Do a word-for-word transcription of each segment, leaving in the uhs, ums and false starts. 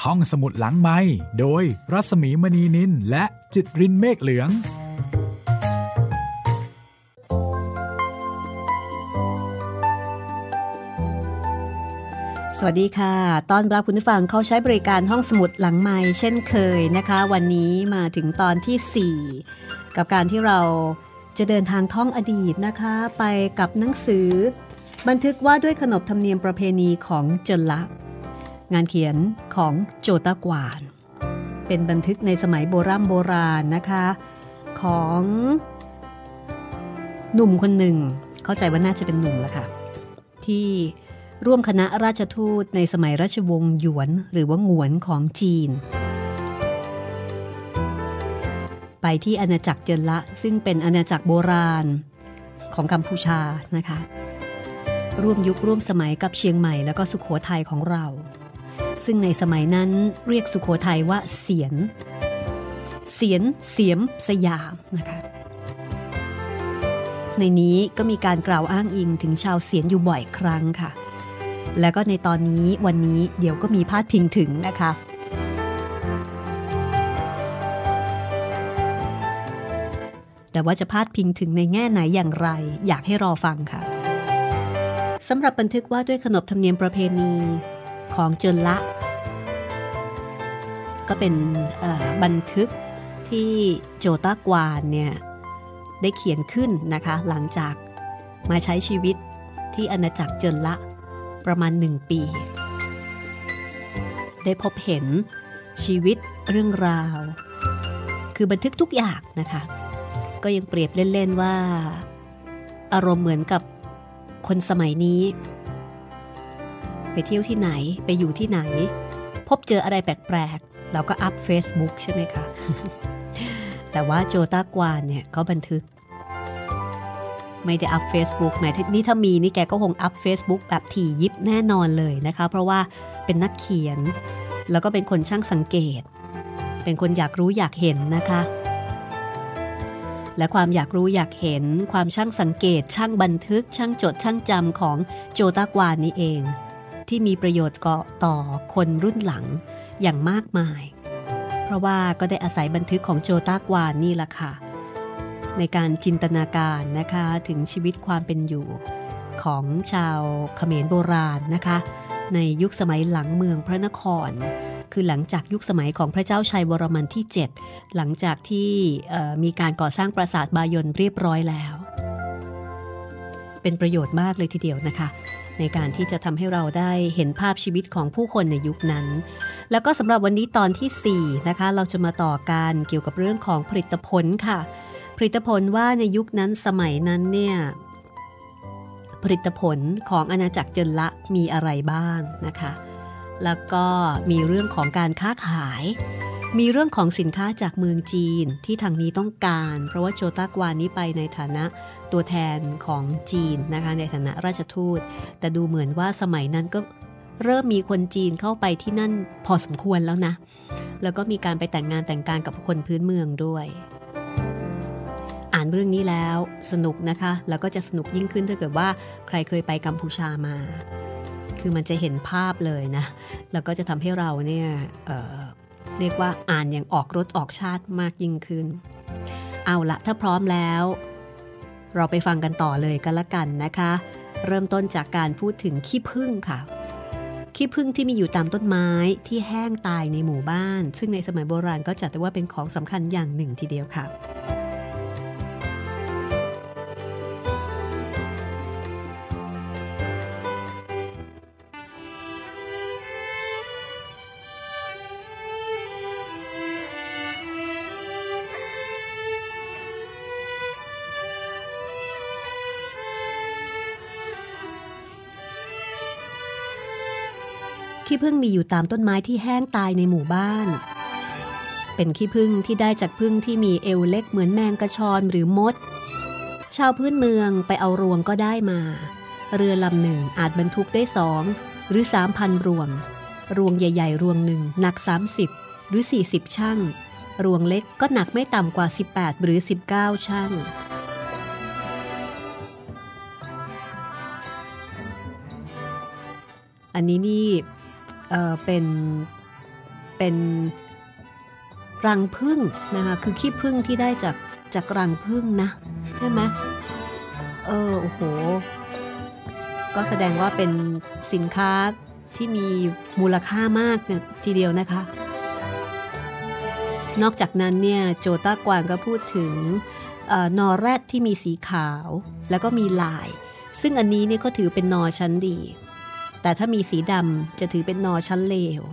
ห้องสมุดหลังไมค์โดยรัศมีมณีนินและจิตรินเมฆเหลืองสวัสดีค่ะต้อนรับคุณผู้ฟังเข้าใช้บริการห้องสมุดหลังไมค์เช่นเคยนะคะวันนี้มาถึงตอนที่สี่กับการที่เราจะเดินทางท่องอดีตนะคะไปกับหนังสือบันทึกว่าด้วยขนบธรรมเนียมประเพณีของเจินละงานเขียนของโจตากวานเป็นบันทึกในสมัยโบราณโบราณนะคะของหนุ่มคนหนึ่งเข้าใจว่าน่าจะเป็นหนุ่มละค่ะที่ร่วมคณะราชทูตในสมัยราชวงศ์หยวนหรือว่าหงวนของจีนไปที่อาณาจักรเจินละซึ่งเป็นอาณาจักรโบราณของกัมพูชานะคะร่วมยุคร่วมสมัยกับเชียงใหม่แล้วก็สุโขทัยของเราซึ่งในสมัยนั้นเรียกสุโขทัยว่าเสียนเสียนเสียมสยามนะคะในนี้ก็มีการกล่าวอ้างอิงถึงชาวเสียนอยู่บ่อยครั้งค่ะแล้วก็ในตอนนี้วันนี้เดี๋ยวก็มีพาดพิงถึงนะคะแต่ว่าจะพาดพิงถึงในแง่ไหนอย่างไรอยากให้รอฟังค่ะสำหรับบันทึกว่าด้วยขนบธรรมเนียมประเพณีของเจินละก็เป็นบันทึกที่โจตากวานเนี่ยได้เขียนขึ้นนะคะหลังจากมาใช้ชีวิตที่อาณาจักรเจินละประมาณหนึ่งปีได้พบเห็นชีวิตเรื่องราวคือบันทึกทุกอย่างนะคะก็ยังเปรียบเล่นๆว่าอารมณ์เหมือนกับคนสมัยนี้ไปเที่ยวที่ไหนไปอยู่ที่ไหนพบเจออะไรแปลกๆเราก็อัพ Facebook ใช่ไหมคะ แต่ว่าโจตากวานเนี่ยเขาบันทึกไม่ได้อัพ Facebook แม้นี่ถ้ามีนี่แกก็คงอัพ Facebook แบบถี่ยิบแน่นอนเลยนะคะเพราะว่าเป็นนักเขียนแล้วก็เป็นคนช่างสังเกตเป็นคนอยากรู้อยากเห็นนะคะและความอยากรู้อยากเห็นความช่างสังเกตช่างบันทึกช่างจดช่างจำของโจตากวานนี่เองที่มีประโยชน์ต่อคนรุ่นหลังอย่างมากมายเพราะว่าก็ได้อาศัยบันทึกของโจตากวานนี่แหละค่ะในการจินตนาการนะคะถึงชีวิตความเป็นอยู่ของชาวเขมรโบราณนะคะในยุคสมัยหลังเมืองพระนครคือหลังจากยุคสมัยของพระเจ้าชัยวรมันที่เจ็ดหลังจากที่มีการก่อสร้างปราสาทบายนเรียบร้อยแล้วเป็นประโยชน์มากเลยทีเดียวนะคะในการที่จะทำให้เราได้เห็นภาพชีวิตของผู้คนในยุคนั้นแล้วก็สำหรับวันนี้ตอนที่สี่นะคะเราจะมาต่อกันเกี่ยวกับเรื่องของผลิตผลค่ะผลิตผลว่าในยุคนั้นสมัยนั้นเนี่ยผลิตผลของอาณาจักรเจินละมีอะไรบ้างนะคะแล้วก็มีเรื่องของการค้าขายมีเรื่องของสินค้าจากเมืองจีนที่ทางนี้ต้องการเพราะว่าโจตากวานนี้ไปในฐานะตัวแทนของจีนนะคะในฐานะราชทูตแต่ดูเหมือนว่าสมัยนั้นก็เริ่มมีคนจีนเข้าไปที่นั่นพอสมควรแล้วนะแล้วก็มีการไปแต่งงานแต่งการกับคนพื้นเมืองด้วยอ่านเรื่องนี้แล้วสนุกนะคะแล้วก็จะสนุกยิ่งขึ้นถ้าเกิดว่าใครเคยไปกัมพูชามาคือมันจะเห็นภาพเลยนะแล้วก็จะทำให้เราเนี่ย เอ่อ เรียกว่าอ่านอย่างออกรสออกชาติมากยิ่งขึ้นเอาละถ้าพร้อมแล้วเราไปฟังกันต่อเลยกันละกันนะคะเริ่มต้นจากการพูดถึงขี้ผึ้งค่ะขี้ผึ้งที่มีอยู่ตามต้นไม้ที่แห้งตายในหมู่บ้านซึ่งในสมัยโบราณก็จัดว่าเป็นของสำคัญอย่างหนึ่งทีเดียวค่ะขี้ผึ้งมีอยู่ตามต้นไม้ที่แห้งตายในหมู่บ้านเป็นขี้ผึ้งที่ได้จากผึ้งที่มีเอวเล็กเหมือนแมงกระชอนหรือมดชาวพื้นเมืองไปเอารวงก็ได้มาเรือลำหนึ่งอาจบรรทุกได้สองหรือสามพันรวงรวงใหญ่ๆรวงหนึ่งหนักสามสิบหรือสี่สิบชั่งรวงเล็กก็หนักไม่ต่ำกว่าสิบแปดหรือสิบเก้าชั่ง อันนี้นี่เอ่อเป็นเป็นรังผึ้งนะคะคือขี้ผึ้งที่ได้จากจากรังผึ้งนะใช่ไหมเออโอ้โหก็แสดงว่าเป็นสินค้าที่มีมูลค่ามากเนี่ยทีเดียวนะคะนอกจากนั้นเนี่ยโจต้ากวางก็พูดถึงเอ่อนอแรดที่มีสีขาวแล้วก็มีลายซึ่งอันนี้เนี่ยก็ถือเป็นนอชั้นดีแต่ถ้ามีสีดำจะถือเป็นนอชั้นเลว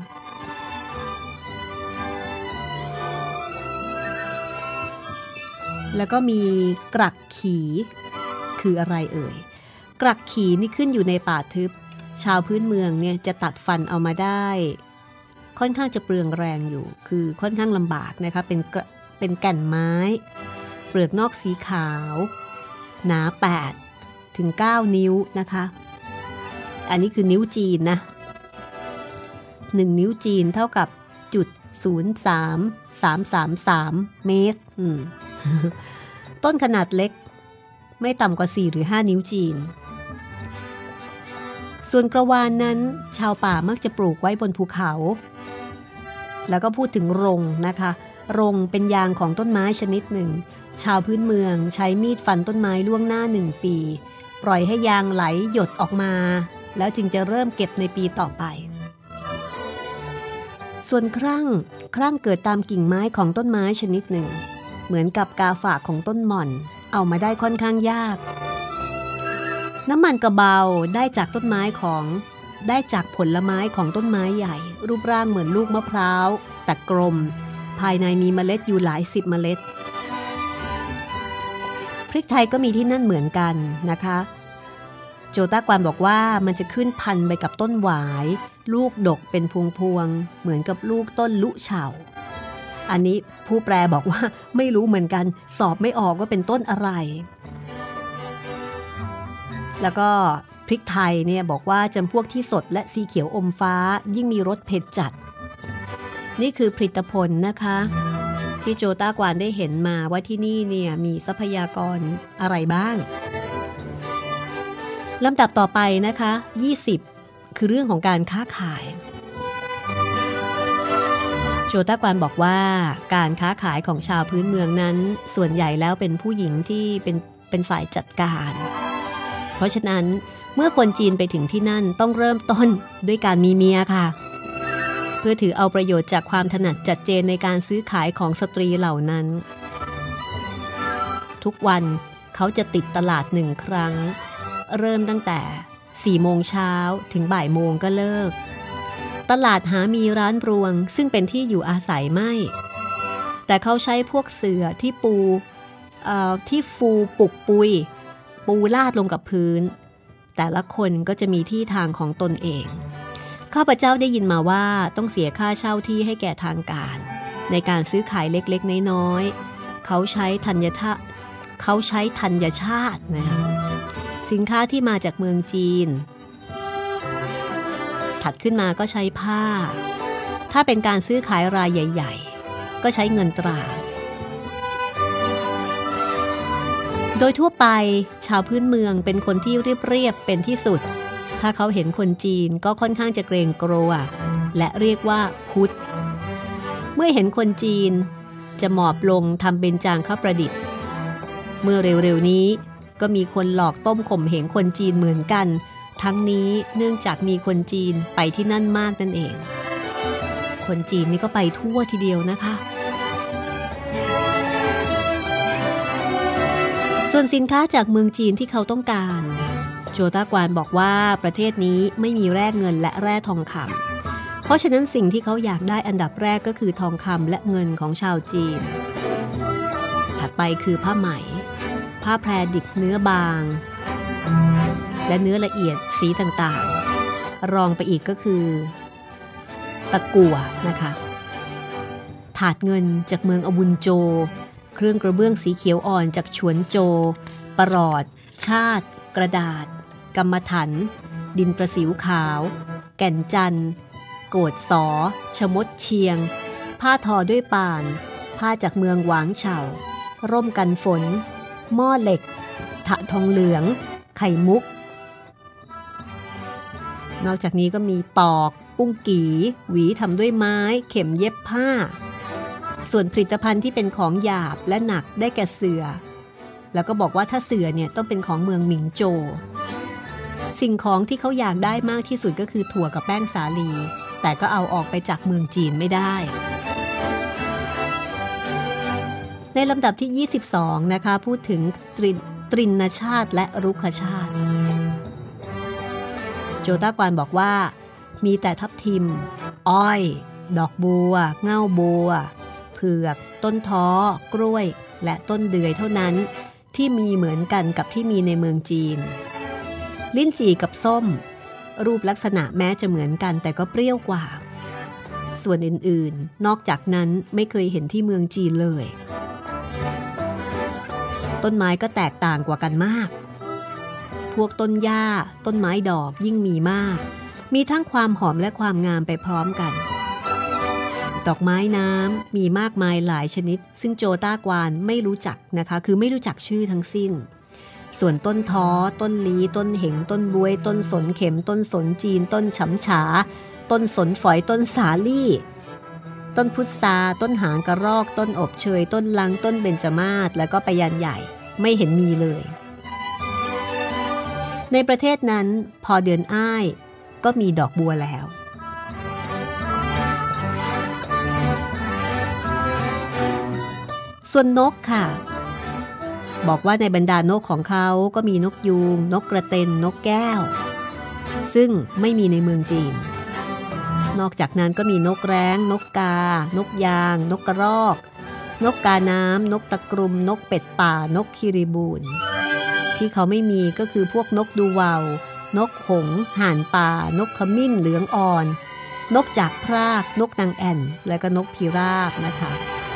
แล้วก็มีกรักขีคืออะไรเอ่ยกรักขีนี่ขึ้นอยู่ในป่าทึบชาวพื้นเมืองเนี่ยจะตัดฟันเอามาได้ค่อนข้างจะเปลืองแรงอยู่คือค่อนข้างลำบากนะคะเป็นเป็นแก่นไม้เปลือกนอกสีขาวหนาแปดถึงเก้านิ้วนะคะอันนี้คือนิ้วจีนนะหนึ่งนิ้วจีนเท่ากับจุดศูนย์สามสามสามสามเมตรต้นขนาดเล็กไม่ต่ำกว่าสี่หรือห้านิ้วจีนส่วนกระวานนั้นชาวป่ามักจะปลูกไว้บนภูเขาแล้วก็พูดถึงรงนะคะรงเป็นยางของต้นไม้ชนิดหนึ่งชาวพื้นเมืองใช้มีดฟันต้นไม้ล่วงหน้าหนึ่งปีปล่อยให้ยางไหลหยดออกมาแล้วจึงจะเริ่มเก็บในปีต่อไปส่วนครั่งครั่งเกิดตามกิ่งไม้ของต้นไม้ชนิดหนึ่งเหมือนกับกาฝากของต้นหม่อนเอามาได้ค่อนข้างยากน้ำมันกระเบาได้จากต้นไม้ของได้จากผลไม้ของต้นไม้ใหญ่รูปร่างเหมือนลูกมะพร้าวแต่กลมภายในมีเมล็ดอยู่หลายสิบเมล็ดพริกไทยก็มีที่นั่นเหมือนกันนะคะโจต้ากวานบอกว่ามันจะขึ้นพันไปกับต้นหวายลูกดกเป็นพวงๆเหมือนกับลูกต้นลุเฉาอันนี้ผู้แปลบอกว่าไม่รู้เหมือนกันสอบไม่ออกว่าเป็นต้นอะไรแล้วก็พริกไทยเนี่ยบอกว่าจำพวกที่สดและสีเขียวอมฟ้ายิ่งมีรสเผ็ดจัดนี่คือผลิตผลนะคะที่โจต้ากวานได้เห็นมาว่าที่นี่เนี่ยมีทรัพยากรอะไรบ้างลำดับต่อไปนะคะยี่สิบคือเรื่องของการค้าขายโจต้ากวานบอกว่าการค้าขายของชาวพื้นเมืองนั้นส่วนใหญ่แล้วเป็นผู้หญิงที่เป็นเป็นฝ่ายจัดการเพราะฉะนั้นเมื่อคนจีนไปถึงที่นั่นต้องเริ่มต้นด้วยการมีเมียค่ะเพื่อถือเอาประโยชน์จากความถนัดจัดเจนในการซื้อขายของสตรีเหล่านั้นทุกวันเขาจะติดตลาดหนึ่งครั้งเริ่มตั้งแต่สี่โมงเช้าถึงบ่ายโมงก็เลิกตลาดหามีร้านรวงซึ่งเป็นที่อยู่อาศัยไม่แต่เขาใช้พวกเสื่อที่ปูเอ่อที่ฟูปุกปุยปูลาดลงกับพื้นแต่ละคนก็จะมีที่ทางของตนเองข้าพเจ้าได้ยินมาว่าต้องเสียค่าเช่าที่ให้แก่ทางการในการซื้อขายเล็กๆน้อยๆเขาใช้ธัญชาติเขาใช้ธัญชาตินะคะสินค้าที่มาจากเมืองจีนถัดขึ้นมาก็ใช้ผ้าถ้าเป็นการซื้อขายรายใหญ่ๆก็ใช้เงินตราโดยทั่วไปชาวพื้นเมืองเป็นคนที่เรียบๆเป็นที่สุดถ้าเขาเห็นคนจีนก็ค่อนข้างจะเกรงกลัวและเรียกว่าพุทธเมื่อเห็นคนจีนจะหมอบลงทำเบญจางคประดิษฐ์เมื่อเร็วๆนี้ก็มีคนหลอกต้มข่มเหงคนจีนเหมือนกันทั้งนี้เนื่องจากมีคนจีนไปที่นั่นมากนั่นเองคนจีนนี่ก็ไปทั่วทีเดียวนะคะส่วนสินค้าจากเมืองจีนที่เขาต้องการโจต้ากวานบอกว่าประเทศนี้ไม่มีแร่เงินและแร่ทองคำเพราะฉะนั้นสิ่งที่เขาอยากได้อันดับแรกก็คือทองคำและเงินของชาวจีนถัดไปคือผ้าไหมผ้าแพรดิบเนื้อบางและเนื้อละเอียดสีต่างๆรองไปอีกก็คือตะกั่วนะคะถาดเงินจากเมืองอวุนโจเครื่องกระเบื้องสีเขียวอ่อนจากฉวนโจประหลอดชาติกระดาษกำมะถันดินประสิวขาวแก่นจันทร์โกดสอชมดเชียงผ้าทอด้วยป่านผ้าจากเมืองหวางเฉาร่มกันฝนหม้อเหล็กถะทองเหลืองไข่มุกนอกจากนี้ก็มีตอกปุ้งกีหวีทำด้วยไม้เข็มเย็บผ้าส่วนผลิตภัณฑ์ที่เป็นของหยาบและหนักได้แก่เสื่อแล้วก็บอกว่าถ้าเสื่อเนี่ยต้องเป็นของเมืองหมิงโจวสิ่งของที่เขาอยากได้มากที่สุดก็คือถั่วกับแป้งสาลีแต่ก็เอาออกไปจากเมืองจีนไม่ได้ในลำดับที่ยี่สิบสองนะคะพูดถึงตรินตรินชาติและรุกขชาติโจต้ากวานบอกว่ามีแต่ทับทิมอ้อยดอกบัวเง่าบัวเผือกต้นท้อกล้วยและต้นเดือยเท่านั้นที่มีเหมือนกันกับที่มีในเมืองจีนลิ้นจี่กับส้มรูปลักษณะแม้จะเหมือนกันแต่ก็เปรี้ยวกว่าส่วนอื่นๆนอกจากนั้นไม่เคยเห็นที่เมืองจีนเลยต้นไม้ก็แตกต่างกว่ากันมากพวกต้นหญ้าต้นไม้ดอกยิ่งมีมากมีทั้งความหอมและความงามไปพร้อมกันดอกไม้น้ำมีมากมายหลายชนิดซึ่งโจต้ากวานไม่รู้จักนะคะคือไม่รู้จักชื่อทั้งสิ้นส่วนต้นท้อต้นลีต้นเหงต้นบวยต้นสนเข็มต้นสนจีนต้นฉำฉาต้นสนฝอยต้นสาลี่ต้นพุทราต้นหางกระรอกต้นอบเชยต้นลังต้นเบญจมาศแล้วก็ปยันใหญ่ไม่เห็นมีเลยในประเทศนั้นพอเดือนอ้ายก็มีดอกบัวแล้วส่วนนกค่ะบอกว่าในบรรดานกของเขาก็มีนกยูงนกกระเต็นนกแก้วซึ่งไม่มีในเมืองจีนนอกจากนั้นก็มีนกแร้งนกกานกยางนกกระรอกนกกาน้ำนกตะกรุมนกเป็ดป่านกคิริบูนที่เขาไม่มีก็คือพวกนกดูวาวนกหงส์ห่านป่านกขมิ้นเหลืองอ่อนนกจากพรากนกนางแอ่นและก็นกพิราบนะคะ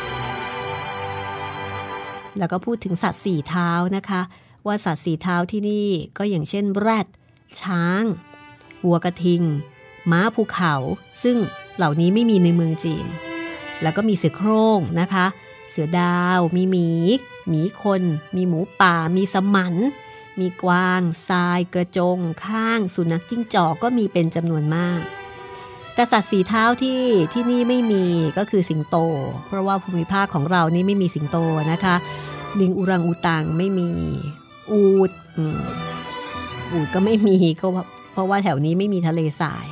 แล้วก็พูดถึงสัตว์สี่เท้านะคะว่าสัตว์สี่เท้าที่นี่ก็อย่างเช่นแรดช้างวัวกระทิงม้าภูเขาซึ่งเหล่านี้ไม่มีในเมืองจีนแล้วก็มีเสือโคร่งนะคะเสือดาวมีหมีหมีคนมีหมูป่ามีสมันมีกวางทรายกระจงข้างสุนัขจิ้งจอกก็มีเป็นจำนวนมากแต่สัตว์สีเท้าที่ที่นี่ไม่มีก็คือสิงโตเพราะว่าภูมิภาคของเรานี่ไม่มีสิงโตนะคะลิงอุรังอูตังไม่มีอูฐอืมอูฐก็ไม่มีก็เพราะว่าแถวนี้ไม่มีทะเลทราย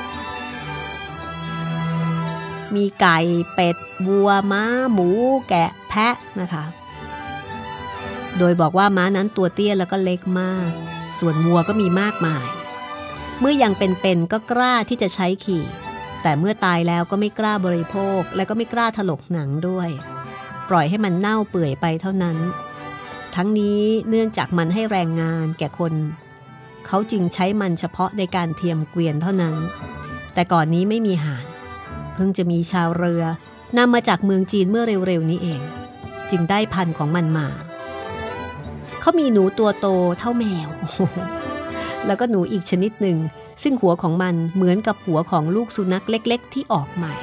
มีไก่เป็ดวัวม้าหมูแกะแพะนะคะโดยบอกว่าม้านั้นตัวเตี้ยแล้วก็เล็กมากส่วนวัวก็มีมากมายเมื่อยังเป็นๆก็กล้าที่จะใช้ขี่แต่เมื่อตายแล้วก็ไม่กล้าบริโภคและก็ไม่กล้าถลกหนังด้วยปล่อยให้มันเน่าเปื่อยไปเท่านั้นทั้งนี้เนื่องจากมันให้แรงงานแก่คนเขาจึงใช้มันเฉพาะในการเทียมเกวียนเท่านั้นแต่ก่อนนี้ไม่มีห่านเพิ่งจะมีชาวเรือนำมาจากเมืองจีนเมื่อเร็วๆนี้เองจึงได้พันธุ์ของมันมาเขามีหนูตัวโตเท่าแมว แล้วก็หนูอีกชนิดหนึ่งซึ่งหัวของมันเหมือนกับหัวของลูกสุนัขเล็กๆที่ออกใหม่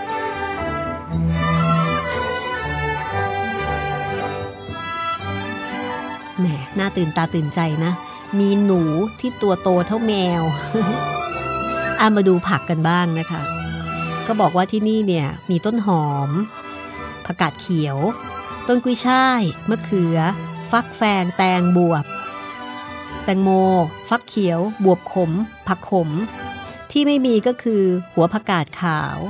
แหมน่าตื่นตาตื่นใจนะมีหนูที่ตัวโตเท่าแมว อ่ะมาดูผักกันบ้างนะคะก็บอกว่าที่นี่เนี่ยมีต้นหอมผักกาดเขียวต้นกุ้ยช่ายมะเขือฟักแฟงแตงบวบแตงโมฟักเขียวบวบขมผักขมที่ไม่มีก็คือหัวผักกาดขาว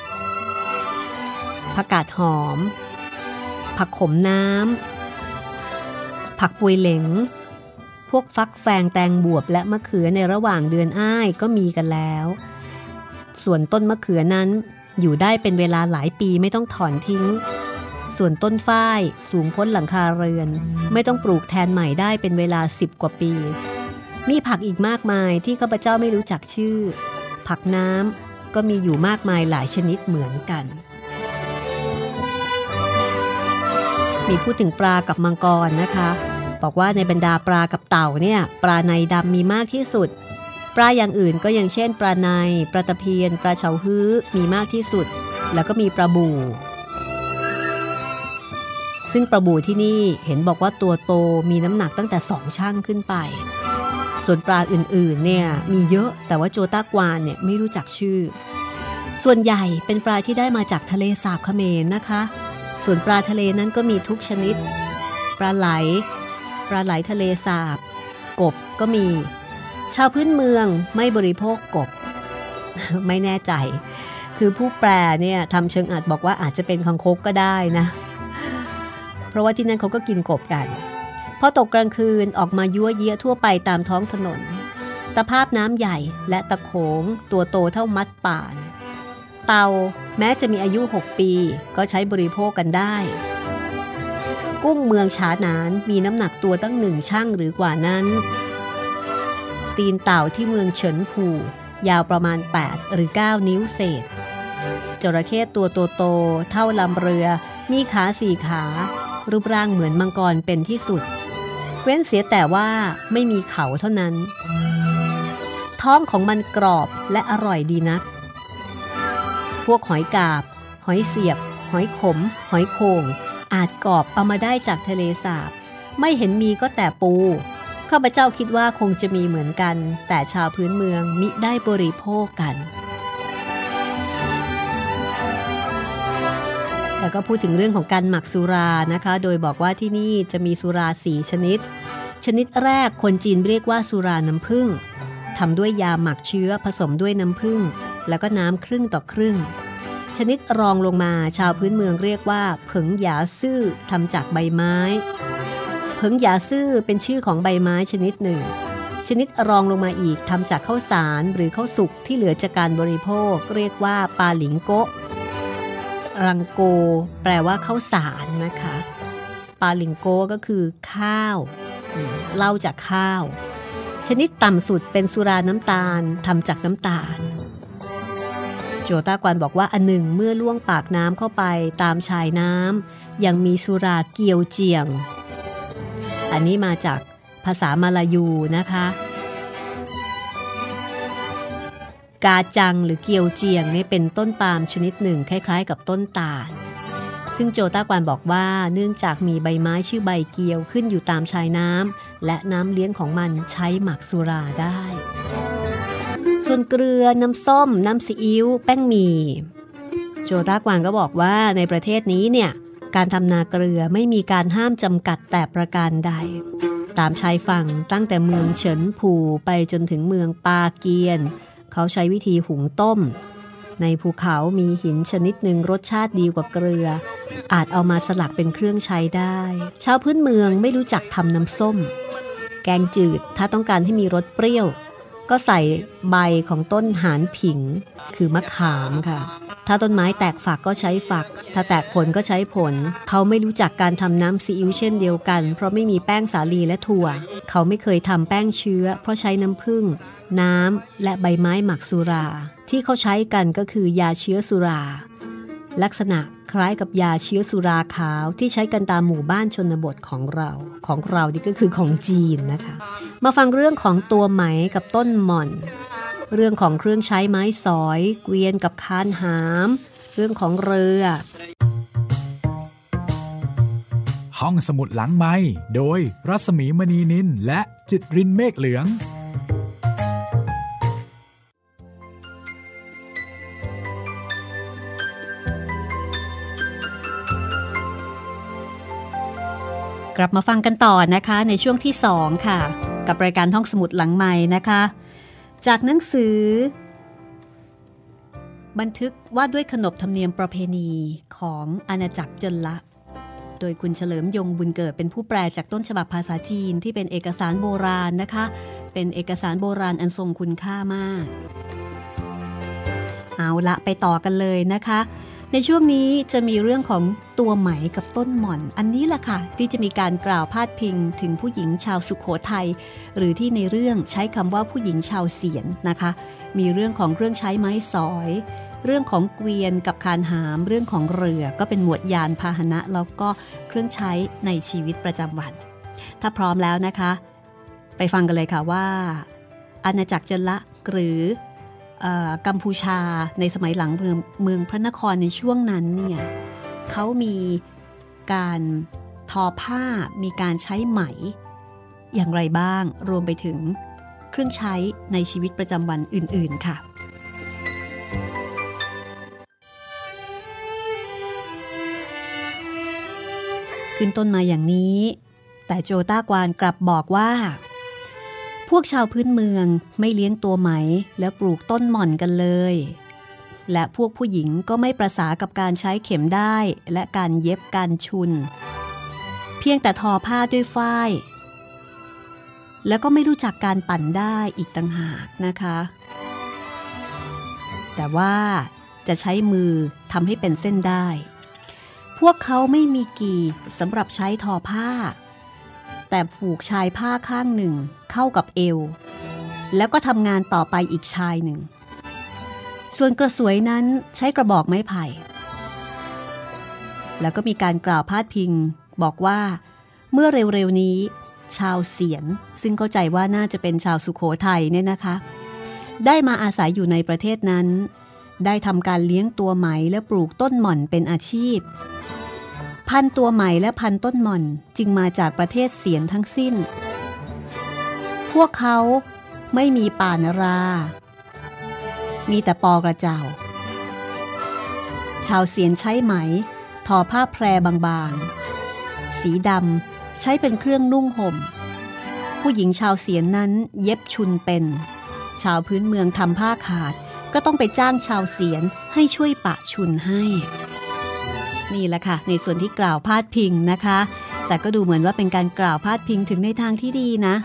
ผักกาดหอมผักขมน้ำผักปวยเหลงพวกฟักแฟงแตงบวบและมะเขือในระหว่างเดือนอ้ายก็มีกันแล้วส่วนต้นมะเขือนั้นอยู่ได้เป็นเวลาหลายปีไม่ต้องถอนทิ้งส่วนต้นฝ้ายสูงพ้นหลังคาเรือนไม่ต้องปลูกแทนใหม่ได้เป็นเวลาสิบกว่าปีมีผักอีกมากมายที่ข้าพเจ้าไม่รู้จักชื่อผักน้ำก็มีอยู่มากมายหลายชนิดเหมือนกันมีพูดถึงปลากับมังกรนะคะบอกว่าในบรรดาปลากับเต่าเนี่ยปลาในดำมีมากที่สุดปลาอย่างอื่นก็อย่างเช่นปลาในปลาตะเพียนปลาเฉาฮื้อมีมากที่สุดแล้วก็มีปลาบู่ซึ่งปลาบู่ที่นี่เห็นบอกว่าตัวโตมีน้ำหนักตั้งแต่สองชั่งขึ้นไปส่วนปลาอื่นๆเนี่ยมีเยอะแต่ว่าโจต้ากวานเนี่ยไม่รู้จักชื่อส่วนใหญ่เป็นปลาที่ได้มาจากทะเลสาบเขมรนะคะส่วนปลาทะเลนั้นก็มีทุกชนิดปลาไหลปลาไหลทะเลสาบกบก็มีชาวพื้นเมืองไม่บริโภคกบ ไม่แน่ใจคือผู้แปลเนี่ยทำเชิงอาจบอกว่าอาจจะเป็นคังคกก็ได้นะเพราะว่าที่นั่นเขาก็กินกบกันพอตกกลางคืนออกมายั่วเยี้ยทั่วไปตามท้องถนนตะภาพน้ำใหญ่และตะโขงตัวโตเท่ามัดป่านเต่าแม้จะมีอายุหกปีก็ใช้บริโภคกันได้กุ้งเมืองฉาหนานมีน้ำหนักตัวตั้งหนึ่งชั่งหรือกว่านั้นตีนเต่าที่เมืองเฉินผู่ยาวประมาณแปดหรือเก้านิ้วเศษจระเข้ตัวโตๆเท่าลำเรือมีขาสี่ขารูปร่างเหมือนมังกรเป็นที่สุดเว้นเสียแต่ว่าไม่มีเขาเท่านั้นท้องของมันกรอบและอร่อยดีนักพวกหอยกาบหอยเสียบหอยขมหอยโข่งอาจกอบเอามาได้จากทะเลสาบไม่เห็นมีก็แต่ปูข้าพเจ้าคิดว่าคงจะมีเหมือนกันแต่ชาวพื้นเมืองมิได้บริโภคกันแล้วก็พูดถึงเรื่องของการหมักสุรานะคะโดยบอกว่าที่นี่จะมีสุราสี่ชนิดชนิดแรกคนจีนเรียกว่าสุราน้ำผึ้งทำด้วยยาหมักเชื้อผสมด้วยน้ำผึ้งแล้วก็น้ำครึ่งต่อครึ่งชนิดรองลงมาชาวพื้นเมืองเรียกว่าเผิงหยาซื่อทำจากใบไม้เผิงหยาซื่อเป็นชื่อของใบไม้ชนิดหนึ่งชนิดรองลงมาอีกทำจากข้าวสารหรือข้าวสุกที่เหลือจากการบริโภคเรียกว่าปาหลิงโกะรังโกแปลว่าข้าวสารนะคะปาหลิงโกก็คือข้าวเหล้าจากข้าวชนิดต่ำสุดเป็นสุราน้ำตาลทำจากน้ำตาลโจต้ากวานบอกว่าอันหนึ่งเมื่อล่วงปากน้ำเข้าไปตามชายน้ำยังมีสุราเกียวเจียงอันนี้มาจากภาษามาลายูนะคะกาจังหรือเกียวเจียงนี่เป็นต้นปาล์มชนิดหนึ่งคล้ายๆกับต้นตาลซึ่งโจต้ากวานบอกว่าเนื่องจากมีใบไม้ชื่อใบเกียวขึ้นอยู่ตามชายน้ำและน้ำเลี้ยงของมันใช้หมักสุราได้ส่วนเกลือน้ำส้มน้ำซีอิ๊วแป้งหมี่โจต้ากวางก็บอกว่าในประเทศนี้เนี่ยการทำนาเกลือไม่มีการห้ามจำกัดแต่ประการใดตามชายฝั่งตั้งแต่เมืองเฉินผู่ไปจนถึงเมืองปาเกียนเขาใช้วิธีหุงต้มในภูเขามีหินชนิดหนึ่งรสชาติดีกว่าเกลืออาจเอามาสลักเป็นเครื่องใช้ได้ชาวพื้นเมืองไม่รู้จักทำน้ำส้มแกงจืดถ้าต้องการให้มีรสเปรี้ยวก็ใส่ใบของต้นหานผิงคือมะขามค่ะถ้าต้นไม้แตกฝักก็ใช้ฝักถ้าแตกผลก็ใช้ผลเขาไม่รู้จักการทำน้ำซีอิ๊วเช่นเดียวกันเพราะไม่มีแป้งสาลีและถั่วเขาไม่เคยทำแป้งเชื้อเพราะใช้น้ำผึ้งน้ำและใบไม้หมักสุราที่เขาใช้กันก็คือยาเชื้อสุราลักษณะคล้ายกับยาเชื้อสุราขาวที่ใช้กันตามหมู่บ้านชนบทของเราของเรานี่ก็คือของจีนนะคะมาฟังเรื่องของตัวไหมกับต้นหม่อนเรื่องของเครื่องใช้ไม้สอยเกวียนกับคานหามเรื่องของเรือห้องสมุดหลังไมค์โดยรัศมีมณีนินและจิตรินเมฆเหลืองกลับมาฟังกันต่อนะคะในช่วงที่สองค่ะกับรายการห้องสมุดหลังไมค์นะคะจากหนังสือบันทึกว่าด้วยขนบธรรมเนียมประเพณีของอาณาจักรเจินละโดยคุณเฉลิมยงบุญเกิดเป็นผู้แปลจากต้นฉบับภาษาจีนที่เป็นเอกสารโบราณนะคะเป็นเอกสารโบราณอันทรงคุณค่ามากเอาละไปต่อกันเลยนะคะในช่วงนี้จะมีเรื่องของตัวไหมกับต้นหม่อนอันนี้แหละค่ะที่จะมีการกล่าวพาดพิงถึงผู้หญิงชาวสุโขทัยหรือที่ในเรื่องใช้คำว่าผู้หญิงชาวเสียนนะคะมีเรื่องของเครื่องใช้ไม้สอยเรื่องของเกวียนกับคานหามเรื่องของเรือก็เป็นหมวดยานพาหนะแล้วก็เครื่องใช้ในชีวิตประจำวันถ้าพร้อมแล้วนะคะไปฟังกันเลยค่ะว่าอาณาจักรเจินละหรือกัมพูชาในสมัยหลังเมืองเมืองพระนครในช่วงนั้นเนี่ยเขามีการทอผ้ามีการใช้ไหมอย่างไรบ้างรวมไปถึงเครื่องใช้ในชีวิตประจำวันอื่นๆค่ะขึ้นต้นมาอย่างนี้แต่โจต้ากวานกลับบอกว่าพวกชาวพื้นเมืองไม่เลี้ยงตัวไหมแล้วปลูกต้นหม่อนกันเลยและพวกผู้หญิงก็ไม่ประสากับการใช้เข็มได้และการเย็บการชุนเพียงแต่ทอผ้าด้วยฝ้ายแล้วก็ไม่รู้จักการปั่นได้อีกต่างหากนะคะแต่ว่าจะใช้มือทำให้เป็นเส้นได้พวกเขาไม่มีกี่สำหรับใช้ทอผ้าแต่ผูกชายผ้าข้างหนึ่งเข้ากับเอวแล้วก็ทำงานต่อไปอีกชายหนึ่งส่วนกระสวยนั้นใช้กระบอกไม้ไผ่แล้วก็มีการกล่าวพาดพิงบอกว่าเมื่อเร็วๆนี้ชาวเสียนซึ่งเข้าใจว่าน่าจะเป็นชาวสุโขทัยเนี่ยนะคะได้มาอาศัยอยู่ในประเทศนั้นได้ทำการเลี้ยงตัวไหมและปลูกต้นหม่อนเป็นอาชีพพันตัวไหมและพันต้นหม่อนจึงมาจากประเทศเสียนทั้งสิ้นพวกเขาไม่มีป่านรามีแต่ปอกระเจ้าชาวเสียนใช้ไหมทอผ้าแพรบางๆสีดำใช้เป็นเครื่องนุ่งห่มผู้หญิงชาวเสียนนั้นเย็บชุนเป็นชาวพื้นเมืองทำผ้าขาดก็ต้องไปจ้างชาวเสียนให้ช่วยปะชุนให้นี่แหละค่ะในส่วนที่กล่าวพาดพิงนะคะแต่ก็ดูเหมือนว่าเป็นการกล่าวพาดพิงถึงในทางที่ดีนะ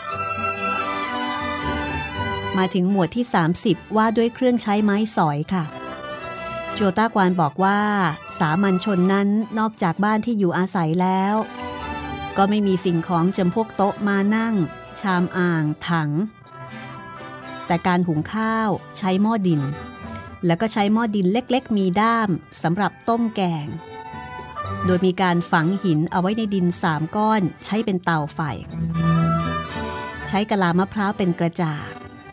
มาถึงหมวดที่สามสิบว่าด้วยเครื่องใช้ไม้สอยค่ะโจต้ากวานบอกว่าสามัญชนนั้นนอกจากบ้านที่อยู่อาศัยแล้วก็ไม่มีสิ่งของจำพวกโต๊ะมานั่งชามอ่างถังแต่การหุงข้าวใช้หม้อดินแล้วก็ใช้หม้อดินเล็กๆมีด้ามสำหรับต้มแกงโดยมีการฝังหินเอาไว้ในดินสามก้อนใช้เป็นเตาไฟใช้กะลามะพร้าวเป็นกระจาด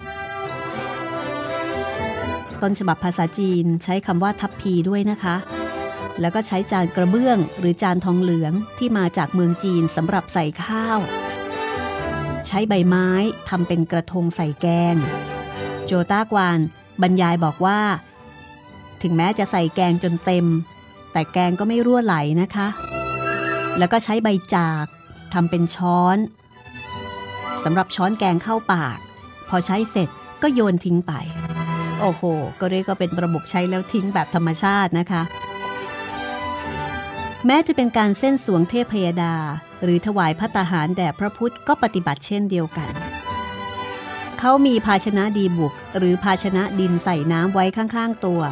ต้นฉบับภาษาจีนใช้คำว่าทัพพีด้วยนะคะแล้วก็ใช้จานกระเบื้องหรือจานทองเหลืองที่มาจากเมืองจีนสำหรับใส่ข้าวใช้ใบไม้ทำเป็นกระทงใส่แกงโจต้ากวานบรรยายบอกว่าถึงแม้จะใส่แกงจนเต็มแต่แกงก็ไม่รั่วไหลนะคะแล้วก็ใช้ใบจากทำเป็นช้อนสำหรับช้อนแกงเข้าปากพอใช้เสร็จก็โยนทิ้งไปโอ้โหก็เรียกว่าเป็นระบบใช้แล้วทิ้งแบบธรรมชาตินะคะแม้จะเป็นการเส้นสวงเทพยดาหรือถวายภัตตาหารแด่พระพุทธก็ปฏิบัติเช่นเดียวกันเขามีภาชนะดีบุกหรือภาชนะดินใส่น้ำไว้ข้างๆตัว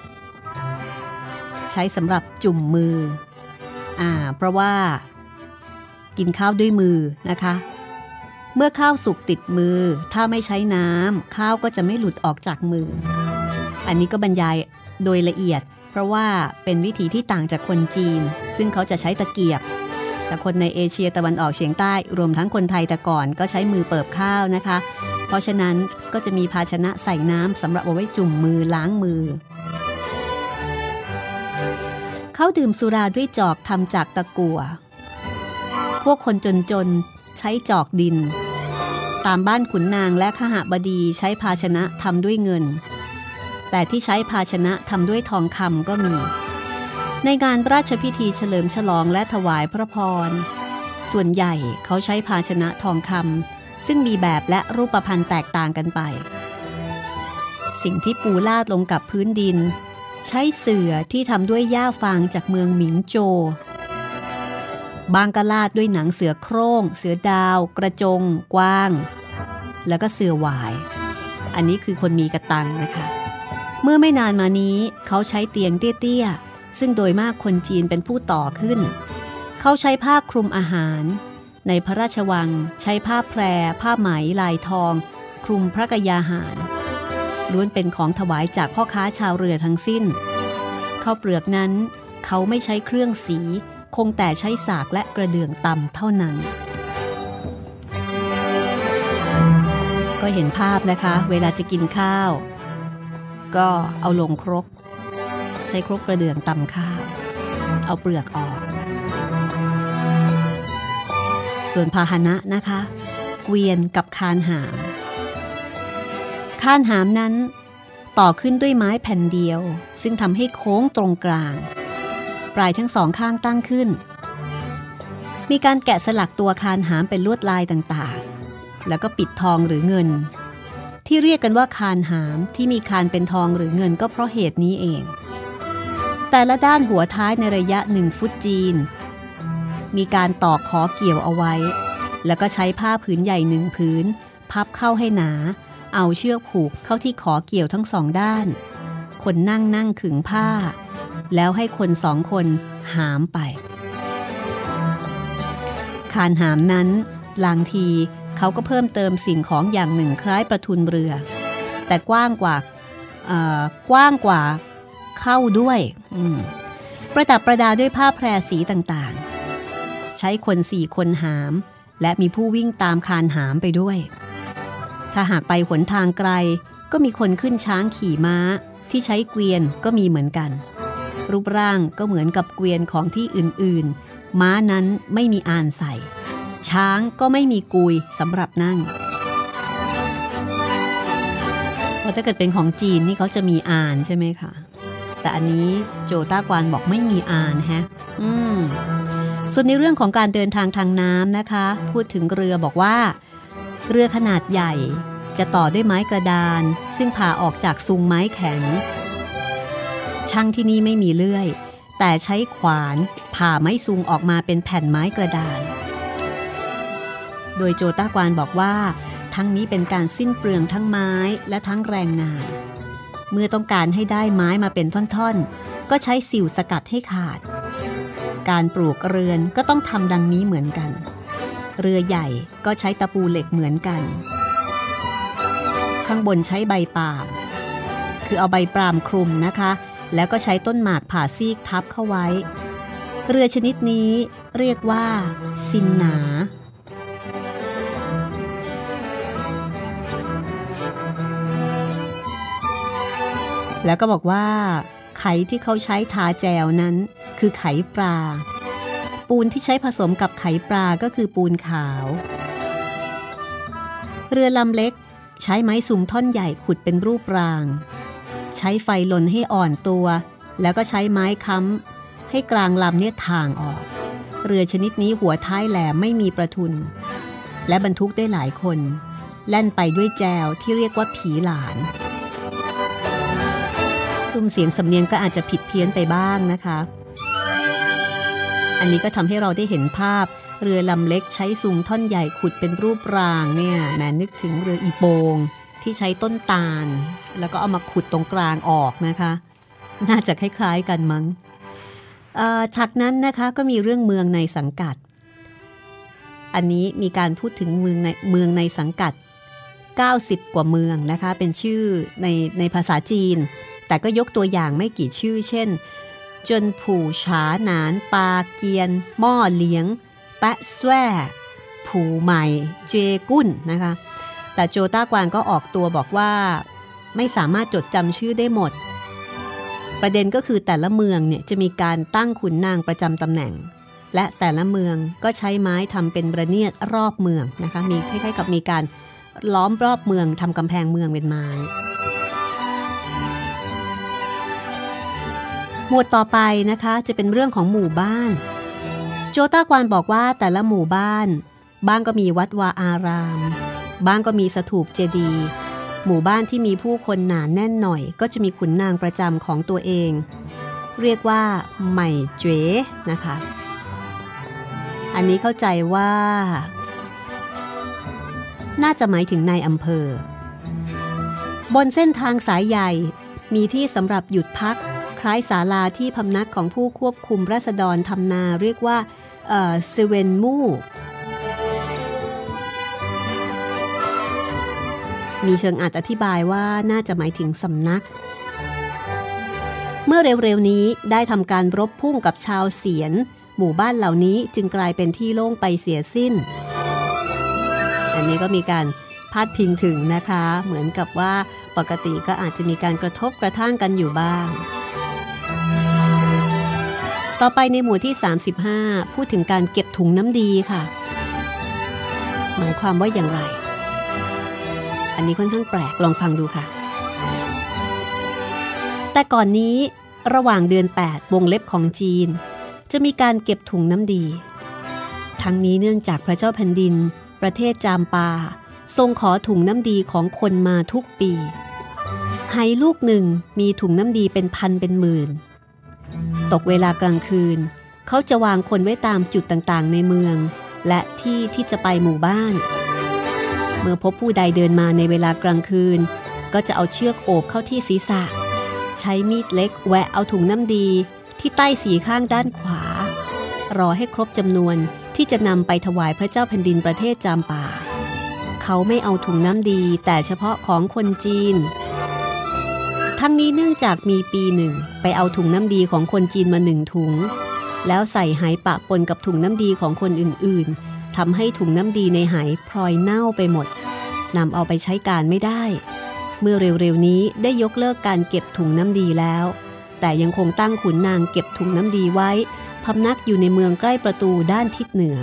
ใช้สำหรับจุ่มมืออ่าเพราะว่ากินข้าวด้วยมือนะคะเมื่อข้าวสุกติดมือถ้าไม่ใช้น้ำข้าวก็จะไม่หลุดออกจากมืออันนี้ก็บรรยายโดยละเอียดเพราะว่าเป็นวิธีที่ต่างจากคนจีนซึ่งเขาจะใช้ตะเกียบแต่คนในเอเชียตะวันออกเฉียงใต้รวมทั้งคนไทยแต่ก่อนก็ใช้มือเปิบข้าวนะคะเพราะฉะนั้นก็จะมีภาชนะใส่น้ำสำหรับเอาไว้จุ่มมือล้างมือเขาดื่มสุราด้วยจอกทำจากตะกั่วพวกคนจนๆใช้จอกดินตามบ้านขุนนางและขหบดีใช้ภาชนะทำด้วยเงินแต่ที่ใช้ภาชนะทำด้วยทองคำก็มีในงานราชพิธีเฉลิมฉลองและถวายพระพรส่วนใหญ่เขาใช้ภาชนะทองคำซึ่งมีแบบและรูปพรรณแตกต่างกันไปสิ่งที่ปูลาดลงกับพื้นดินใช้เสื่อที่ทำด้วยหญ้าฟางจากเมืองหมิงโจวบางก็ลาดด้วยหนังเสือโคร่งเสือดาวกระจงกว้างแล้วก็เสือหวายอันนี้คือคนมีกระตังนะคะเมื่อไม่นานมานี้เขาใช้เตียงเตี้ยๆซึ่งโดยมากคนจีนเป็นผู้ต่อขึ้นเขาใช้ผ้าคลุมอาหารในพระราชวังใช้ผ้าแพรผ้าไหมลายทองคลุมพระกยาหารล้วนเป็นของถวายจากพ่อค้าชาวเรือทั้งสิ้นข้าวเปลือกนั้นเขาไม่ใช้เครื่องสีคงแต่ใช้สากและกระเดื่องตำเท่านั้นก็เห็นภาพนะคะเวลาจะกินข้าวก็เอาลงครกใช้ครกกระเดื่องตำข้าวเอาเปลือกออกส่วนพาหนะนะคะเกวียนกับคานหามคานหามนั้นต่อขึ้นด้วยไม้แผ่นเดียวซึ่งทำให้โค้งตรงกลางปลายทั้งสองข้างตั้งขึ้นมีการแกะสลักตัวคานหามเป็นลวดลายต่างๆแล้วก็ปิดทองหรือเงินที่เรียกกันว่าคานหามที่มีคานเป็นทองหรือเงินก็เพราะเหตุนี้เองแต่ละด้านหัวท้ายในระยะหนึ่งฟุตจีนมีการตอกขอเกี่ยวเอาไว้แล้วก็ใช้ผ้าผืนใหญ่หนึ่งผืนพับเข้าให้หนาเอาเชือกผูกเข้าที่ขอเกี่ยวทั้งสองด้านคนนั่งนั่งขึงผ้าแล้วให้คนสองคนหามไปคานหามนั้นลางทีเขาก็เพิ่มเติมสิ่งของอย่างหนึ่งคล้ายประทุนเรือแต่กว้างกว่ากว้างกว่าเข้าด้วยประดับประดาด้วยผ้าแพรสีต่างๆใช้คนสี่คนหามและมีผู้วิ่งตามคานหามไปด้วยถ้าหากไปหนทางไกลก็มีคนขึ้นช้างขี่ม้าที่ใช้เกวียนก็มีเหมือนกันรูปร่างก็เหมือนกับเกวียนของที่อื่นๆม้านั้นไม่มีอานใส่ช้างก็ไม่มีกุยสำหรับนั่งเพราะถ้าเกิดเป็นของจีนนี่เขาจะมีอานใช่ไหมคะแต่อันนี้โจต้ากวานบอกไม่มีอานฮะอืมส่วนในเรื่องของการเดินทางทางน้ำนะคะพูดถึงเรือบอกว่าเรือขนาดใหญ่จะต่อด้วยไม้กระดานซึ่งผ่าออกจากซุงไม้แข็งช่างที่นี่ไม่มีเลื่อยแต่ใช้ขวานผ่าไม้ซุงออกมาเป็นแผ่นไม้กระดานโดยโจต้ากวานบอกว่าทั้งนี้เป็นการสิ้นเปลืองทั้งไม้และทั้งแรงงานเมื่อต้องการให้ได้ไม้มาเป็นท่อนๆก็ใช้สิวสกัดให้ขาดการปลูกเรือนก็ต้องทำดังนี้เหมือนกันเรือใหญ่ก็ใช้ตะปูเหล็กเหมือนกันข้างบนใช้ใบปาล์มคือเอาใบปาล์มคลุมนะคะแล้วก็ใช้ต้นหมากผ่าซีกทับเข้าไว้เรือชนิดนี้เรียกว่าซินหนาแล้วก็บอกว่าไขที่เขาใช้ทาแจวนั้นคือไขปลาปูนที่ใช้ผสมกับไขปลาก็คือปูนขาวเรือลำเล็กใช้ไม้สูงท่อนใหญ่ขุดเป็นรูปรางใช้ไฟลนให้อ่อนตัวแล้วก็ใช้ไม้ค้ำให้กลางลำเนี่ยถ่างออกเรือชนิดนี้หัวท้ายแหลมไม่มีประทุนและบรรทุกได้หลายคนแล่นไปด้วยแจวที่เรียกว่าผีหลานซุ้มเสียงสำเนียงก็อาจจะผิดเพี้ยนไปบ้างนะคะอันนี้ก็ทำให้เราได้เห็นภาพเรือลำเล็กใช้ซุงท่อนใหญ่ขุดเป็นรูปรางเนี่ยแม้นึกถึงเรืออีโปงที่ใช้ต้นตาลแล้วก็เอามาขุดตรงกลางออกนะคะน่าจะคล้ายๆกันมั้งฉากนั้นนะคะก็มีเรื่องเมืองในสังกัดอันนี้มีการพูดถึงเมืองในเมืองในสังกัดเก้าสิบกว่าเมืองนะคะเป็นชื่อในในภาษาจีนแต่ก็ยกตัวอย่างไม่กี่ชื่อเช่นจนผู่ฉาหนานปาเกียนหม้อเลี้ยงแปะแซ่ผู่ใหม่เจกุ้นนะคะแต่โจต้ากวางก็ออกตัวบอกว่าไม่สามารถจดจำชื่อได้หมดประเด็นก็คือแต่ละเมืองเนี่ยจะมีการตั้งขุนนางประจำตำแหน่งและแต่ละเมืองก็ใช้ไม้ทำเป็นระเนียดรอบเมืองนะคะมีคล้ายๆกับมีการล้อมรอบเมืองทำกำแพงเมืองเป็นไม้หมวดต่อไปนะคะจะเป็นเรื่องของหมู่บ้านโจต้ากวานบอกว่าแต่ละหมู่บ้านบ้างก็มีวัดวาอารามบ้างก็มีสถูปเจดีย์หมู่บ้านที่มีผู้คนหนาแน่นหน่อยก็จะมีขุนนางประจำของตัวเองเรียกว่าไหม่เจ๋นะคะอันนี้เข้าใจว่าน่าจะหมายถึงนายอำเภอบนเส้นทางสายใหญ่มีที่สำหรับหยุดพักคล้ายศาลาที่พำนักของผู้ควบคุมราษฎรทำนาเรียกว่าเอ่อเซเวนมู่มีเชิงอาจอธิบายว่าน่าจะหมายถึงสำนักเมื่อเร็วๆนี้ได้ทำการรบพุ่งกับชาวเสียนหมู่บ้านเหล่านี้จึงกลายเป็นที่โล่งไปเสียสิ้นอันนี้ก็มีการพาดพิงถึงนะคะเหมือนกับว่าปกติก็อาจจะมีการกระทบกระทั่งกันอยู่บ้างต่อไปในหมู่ที่สามสิบห้าพูดถึงการเก็บถุงน้ำดีค่ะหมายความว่าอย่างไรอันนี้ค่อนข้างแปลกลองฟังดูค่ะแต่ก่อนนี้ระหว่างเดือนแปดวงเล็บของจีนจะมีการเก็บถุงน้ำดีทั้งนี้เนื่องจากพระเจ้าแผ่นดินประเทศจามปาทรงขอถุงน้ำดีของคนมาทุกปีไหลูกหนึ่งมีถุงน้ำดีเป็นพันเป็นหมื่นตกเวลากลางคืนเขาจะวางคนไว้ตามจุดต่างๆในเมืองและที่ที่จะไปหมู่บ้านเมื่อพบผู้ใดเดินมาในเวลากลางคืนก็จะเอาเชือกโอบเข้าที่ศีรษะใช้มีดเล็กแหวะเอาถุงน้ำดีที่ใต้สีข้างด้านขวารอให้ครบจำนวนที่จะนำไปถวายพระเจ้าแผ่นดินประเทศจามปาเขาไม่เอาถุงน้ำดีแต่เฉพาะของคนจีนทั้งนี้เนื่องจากมีปีหนึ่งไปเอาถุงน้ำดีของคนจีนมาหนึ่งถุงแล้วใส่ไหปะปนกับถุงน้ำดีของคนอื่นๆทำให้ถุงน้ำดีในไหพลอยเน่าไปหมดนำเอาไปใช้การไม่ได้เมื่อเร็วๆนี้ได้ยกเลิกการเก็บถุงน้ำดีแล้วแต่ยังคงตั้งขุนนางเก็บถุงน้ำดีไว้พำนักอยู่ในเมืองใกล้ประตูด้านทิศเหนือ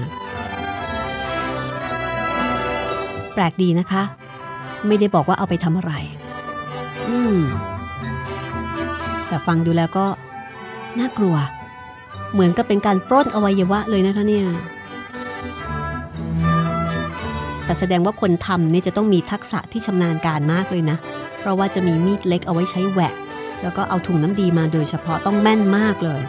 แปลกดีนะคะไม่ได้บอกว่าเอาไปทำอะไรอืมแต่ฟังดูแล้วก็น่ากลัวเหมือนกับเป็นการปล้นอวัยวะเลยนะคะเนี่ยแต่แสดงว่าคนทำเนี่ยจะต้องมีทักษะที่ชำนาญการมากเลยนะเพราะว่าจะมีมีดเล็กเอาไว้ใช้แหวะแล้วก็เอาถุงน้ำดีมาโดยเฉพาะต้องแม่นมากเลย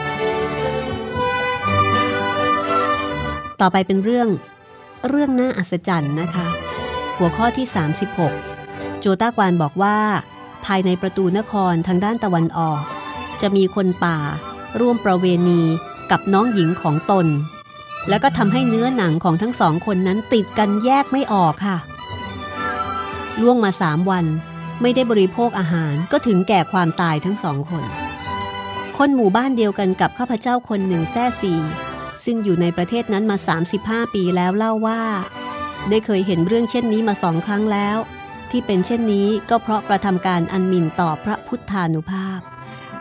ต่อไปเป็นเรื่องเรื่องน่าอัศจรรย์นะคะหัวข้อที่สามสิบหกโจต้ากวานบอกว่าภายในประตูนครทางด้านตะวันออกจะมีคนป่าร่วมประเวณีกับน้องหญิงของตนแล้วก็ทำให้เนื้อหนังของทั้งสองคนนั้นติดกันแยกไม่ออกค่ะล่วงมาสามวันไม่ได้บริโภคอาหารก็ถึงแก่ความตายทั้งสองคนคนหมู่บ้านเดียวกันกับข้าพเจ้าคนหนึ่งแซ่ซีซึ่งอยู่ในประเทศนั้นมาสามสิบห้าปีแล้วเล่าว่าได้เคยเห็นเรื่องเช่นนี้มาสองครั้งแล้วที่เป็นเช่นนี้ก็เพราะกระทำการอันหมิ่นต่อพระพุทธานุภาพ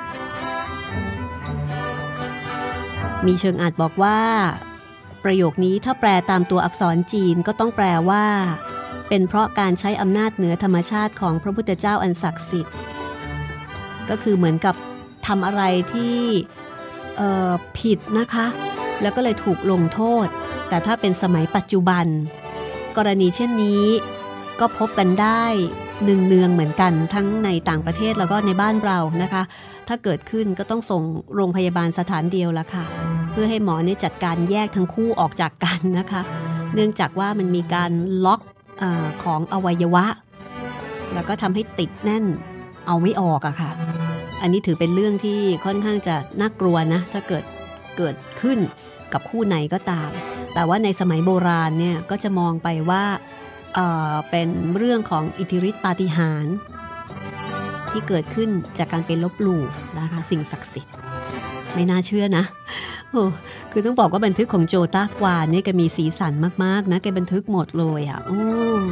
มีเชิงอาจบอกว่าประโยคนี้ถ้าแปลตามตัวอักษรจีนก็ต้องแปลว่าเป็นเพราะการใช้อำนาจเหนือธรรมชาติของพระพุทธเจ้าอันศักดิ์สิทธิ์ก็คือเหมือนกับทำอะไรที่เอ่อผิดนะคะแล้วก็เลยถูกลงโทษแต่ถ้าเป็นสมัยปัจจุบันกรณีเช่นนี้ก็พบกันได้เนืองๆเหมือนกันทั้งในต่างประเทศแล้วก็ในบ้านเรานะคะถ้าเกิดขึ้นก็ต้องส่งโรงพยาบาลสถานเดียวละค่ะเพื่อให้หมอเนี่ยจัดการแยกทั้งคู่ออกจากกันนะคะเนื่องจากว่ามันมีการล็อกเอ่อของอวัยวะแล้วก็ทำให้ติดแน่นเอาไม่ออกอะค่ะอันนี้ถือเป็นเรื่องที่ค่อนข้างจะน่ากลัวนะถ้าเกิดเกิดขึ้นกับคู่ไหนก็ตามแต่ว่าในสมัยโบราณเนี่ยก็จะมองไปว่าเอ่อเป็นเรื่องของอิทธิฤทธิปาฏิหาริย์ที่เกิดขึ้นจากการไปลบหลู่นะคะสิ่งศักดิ์สิทธิ์ไม่น่าเชื่อนะโอ้คือต้องบอกว่าบันทึกของโจต้ากวานเนี่ยแกมีสีสันมากๆนะแกบันทึกหมดเลยอ่ะโอ้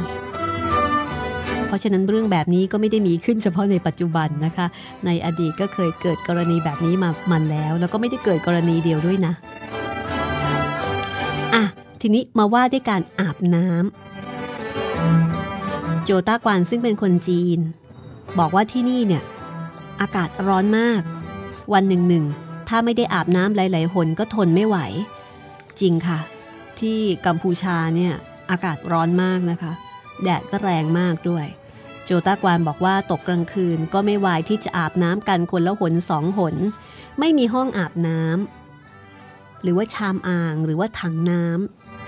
เพราะฉะนั้นเรื่องแบบนี้ก็ไม่ได้มีขึ้นเฉพาะในปัจจุบันนะคะในอดีตก็เคยเกิดกรณีแบบนี้มามันแล้วแล้วก็ไม่ได้เกิดกรณีเดียวด้วยนะอ่ะทีนี้มาว่าด้วยการอาบน้ำโจต้ากวานซึ่งเป็นคนจีนบอกว่าที่นี่เนี่ยอากาศร้อนมากวันหนึ่งหนึ่งถ้าไม่ได้อาบน้ำหลายๆหนก็ทนไม่ไหวจริงค่ะที่กัมพูชาเนี่ยอากาศร้อนมากนะคะแดดก็แรงมากด้วยโจต้ากวานบอกว่าตกกลางคืนก็ไม่ไหวที่จะอาบน้ำกันคนละหนสองหนไม่มีห้องอาบน้ำหรือว่าชามอ่างหรือว่าถังน้ำ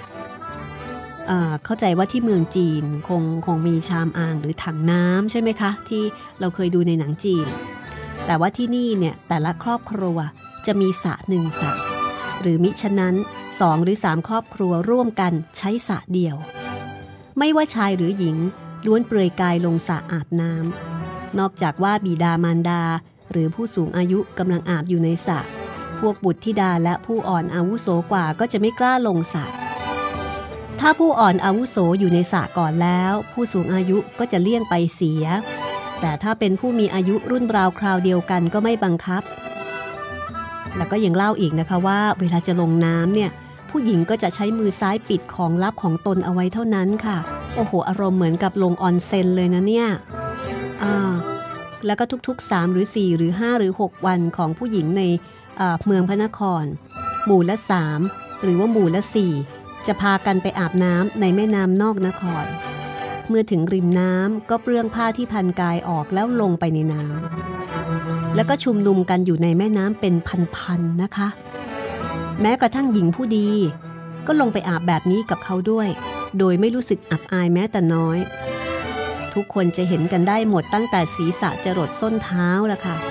เข้าใจว่าที่เมืองจีนคงคงมีชามอ่างหรือถังน้ำใช่ไหมคะที่เราเคยดูในหนังจีนแต่ว่าที่นี่เนี่ยแต่ละครอบครัวจะมีสระหนึ่งสระหรือมิฉะนั้นสองหรือสามครอบครัวร่วมกันใช้สระเดียวไม่ว่าชายหรือหญิงล้วนเปลือยกายลงสระอาบน้ำนอกจากว่าบิดามารดาหรือผู้สูงอายุกำลังอาบอยู่ในสระพวกบุตรธิดาและผู้อ่อนอาวุโสกว่าก็จะไม่กล้าลงสระถ้าผู้อ่อนอาวุโสอยู่ในสระก่อนแล้วผู้สูงอายุก็จะเลี่ยงไปเสียแต่ถ้าเป็นผู้มีอายุรุ่นราวคราวเดียวกันก็ไม่บังคับแล้วก็ยังเล่าอีกนะคะว่าเวลาจะลงน้ำเนี่ยผู้หญิงก็จะใช้มือซ้ายปิดของลับของตนเอาไว้เท่านั้นค่ะโโอ้โหอารมณ์เหมือนกับลงออนเซ็นเลยนะเนี่ยอ่าแล้วก็ทุกๆสามหรือสี่หรือห้าหรือหกวันของผู้หญิงในเมืองพระนครหมู่ละสามหรือว่าหมู่ละสี่จะพากันไปอาบน้ำในแม่น้ำนอกนครเมื่อถึงริมน้ำก็เปลื้องผ้าที่พันกายออกแล้วลงไปในน้ำแล้วก็ชุมนุมกันอยู่ในแม่น้ำเป็นพันๆนะคะแม้กระทั่งหญิงผู้ดีก็ลงไปอาบแบบนี้กับเขาด้วยโดยไม่รู้สึกอับอายแม้แต่น้อยทุกคนจะเห็นกันได้หมดตั้งแต่ศีรษะจรดส้นเท้าละค่ะ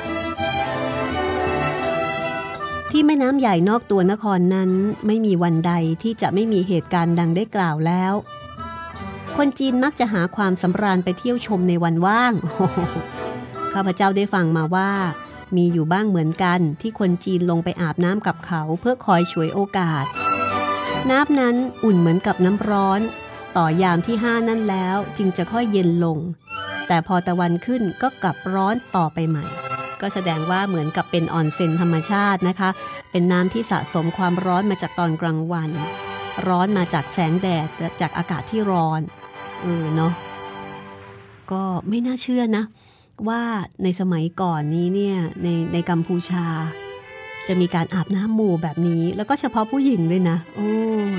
ที่แม่น้ำใหญ่นอกตัวนครนั้นไม่มีวันใดที่จะไม่มีเหตุการณ์ดังได้กล่าวแล้วคนจีนมักจะหาความสำราญไปเที่ยวชมในวันว่าง ข้าพเจ้าได้ฟังมาว่ามีอยู่บ้างเหมือนกันที่คนจีนลงไปอาบน้ำกับเขาเพื่อคอยฉวยโอกาสน้ำนั้นอุ่นเหมือนกับน้ำร้อนต่อยามที่ห้านั่นแล้วจึงจะค่อยเย็นลงแต่พอตะวันขึ้นก็กลับร้อนต่อไปใหม่ก็แสดงว่าเหมือนกับเป็นออนเซ็นธรรมชาตินะคะเป็นน้ำที่สะสมความร้อนมาจากตอนกลางวันร้อนมาจากแสงแดดจากอากาศที่ร้อนเออเนาะก็ไม่น่าเชื่อนะว่าในสมัยก่อนนี้เนี่ยในในกัมพูชาจะมีการอาบน้ำหมู่แบบนี้แล้วก็เฉพาะผู้หญิงด้วยนะโอ้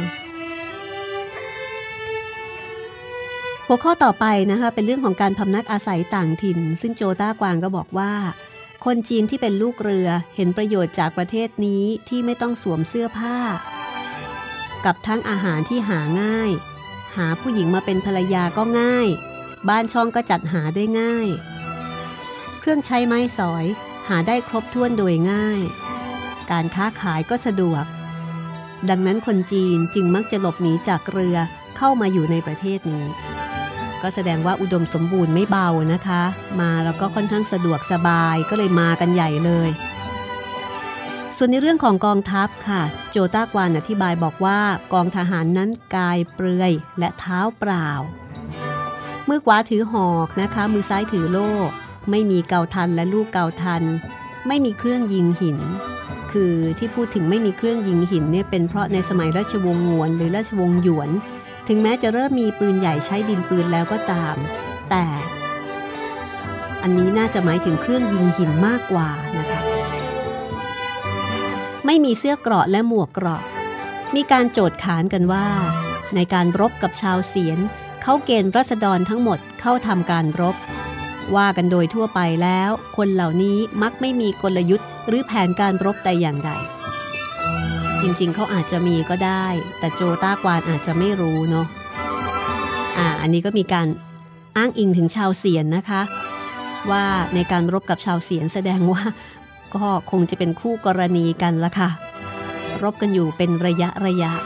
หัวข้อต่อไปนะคะเป็นเรื่องของการพำนักอาศัยต่างถิ่นซึ่งโจต้ากวางก็บอกว่าคนจีนที่เป็นลูกเรือเห็นประโยชน์จากประเทศนี้ที่ไม่ต้องสวมเสื้อผ้ากับทั้งอาหารที่หาง่ายหาผู้หญิงมาเป็นภรรยาก็ง่ายบ้านช่องก็จัดหาได้ง่ายเครื่องใช้ไม้สอยหาได้ครบถ้วนโดยง่ายการค้าขายก็สะดวกดังนั้นคนจีนจึงมักจะหลบหนีจากเรือเข้ามาอยู่ในประเทศนี้ก็แสดงว่าอุดมสมบูรณ์ไม่เบานะคะมาแล้วก็ค่อนข้างสะดวกสบายก็เลยมากันใหญ่เลยส่วนในเรื่องของกองทัพค่ะโจต้ากวานอธิบายบอกว่ากองทหารนั้นกายเปลือยและเท้าเปล่ามือขวาถือหอกนะคะมือซ้ายถือโล่ไม่มีเกาทันและลูกเกาทันไม่มีเครื่องยิงหินคือที่พูดถึงไม่มีเครื่องยิงหินเนี่ยเป็นเพราะในสมัยราชวงศ์งวนหรือราชวงศ์หยวนถึงแม้จะเริ่มมีปืนใหญ่ใช้ดินปืนแล้วก็ตามแต่อันนี้น่าจะหมายถึงเครื่องยิงหินมากกว่านะคะไม่มีเสื้อเกราะและหมวกเกราะมีการโจทย์ขานกันว่าในการรบกับชาวเสียนเขาเกณฑ์ราษฎรทั้งหมดเข้าทำการรบว่ากันโดยทั่วไปแล้วคนเหล่านี้มักไม่มีกลยุทธ์หรือแผนการรบแต่อย่างใดจริงๆเขาอาจจะมีก็ได้แต่โจต้ากวานอาจจะไม่รู้เนาะอ่าอันนี้ก็มีการอ้างอิงถึงชาวเสียนนะคะว่าในการรบกับชาวเสียนแสดงว่าก็คงจะเป็นคู่กรณีกันละค่ะรบกันอยู่เป็นระยะระยะ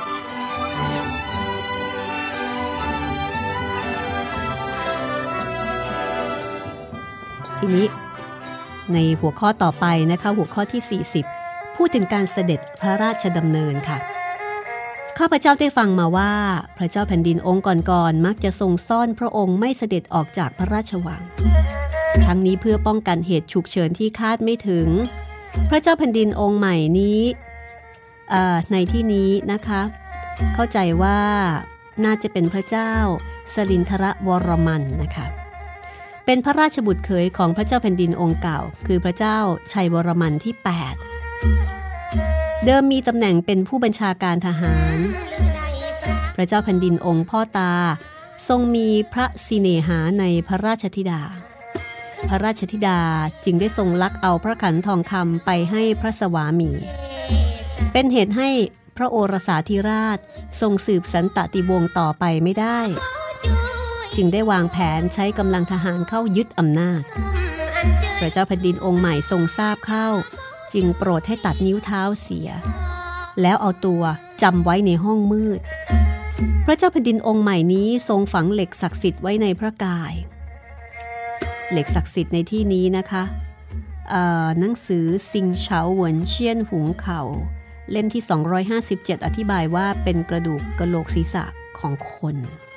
ทีนี้ในหัวข้อต่อไปนะคะหัวข้อที่สี่สิบพูดถึงการเสด็จพระราชดำเนินค่ะข้าพเจ้าได้ฟังมาว่าพระเจ้าแผ่นดินองค์ก่อนๆมักจะทรงซ่อนพระองค์ไม่เสด็จออกจากพระราชวังทั้งนี้เพื่อป้องกันเหตุฉุกเฉินที่คาดไม่ถึงพระเจ้าแผ่นดินองค์ใหม่นี้ในที่นี้นะคะเข้าใจว่าน่าจะเป็นพระเจ้าสลินทรวรมันนะคะเป็นพระราชบุตรเขยของพระเจ้าแผ่นดินองค์เก่าคือพระเจ้าชัยวรมันที่แปดเดิมมีตำแหน่งเป็นผู้บัญชาการทหารพระเจ้าแผ่นดินองค์พ่อตาทรงมีพระสิเนหาในพระราชธิดาพระราชธิดาจึงได้ทรงลักเอาพระขันทองคำไปให้พระสวามีเป็นเหตุให้พระโอรสาธิราชทรงสืบสันตติวงศ์ต่อไปไม่ได้จึงได้วางแผนใช้กำลังทหารเข้ายึดอำนาจพระเจ้าแผ่นดินองค์ใหม่ทรงทราบเข้าจึงโปรดให้ตัดนิ้วเท้าเสียแล้วเอาตัวจำไว้ในห้องมืดพระเจ้าแผ่นดินองค์ใหม่นี้ทรงฝังเหล็กศักดิ์สิทธิ์ไว้ในพระกายเหล็กศักดิ์สิทธิ์ในที่นี้นะคะหนังสือซิงเฉาเหวินเชียนหุงเข่าเล่มที่สองร้อยห้าสิบเจ็ดอธิบายว่าเป็นกระดูกกะโหลกศีรษะของคน